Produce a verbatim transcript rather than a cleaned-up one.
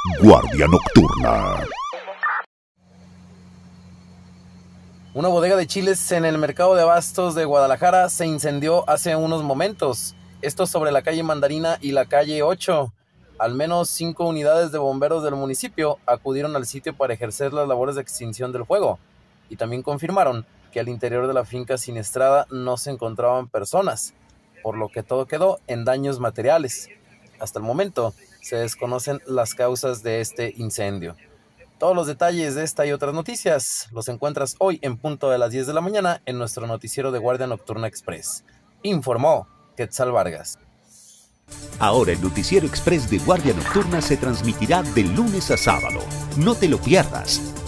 Guardia Nocturna. Una bodega de chiles en el mercado de abastos de Guadalajara se incendió hace unos momentos. Esto sobre la calle Mandarina y la calle ocho. Al menos cinco unidades de bomberos del municipio acudieron al sitio para ejercer las labores de extinción del fuego. Y también confirmaron que al interior de la finca siniestrada no se encontraban personas, por lo que todo quedó en daños materiales. Hasta el momento se desconocen las causas de este incendio. Todos los detalles de esta y otras noticias los encuentras hoy en punto de las diez de la mañana en nuestro noticiero de Guardia Nocturna Express. Informó Quetzal Vargas. Ahora el noticiero express de Guardia Nocturna se transmitirá de lunes a sábado. No te lo pierdas.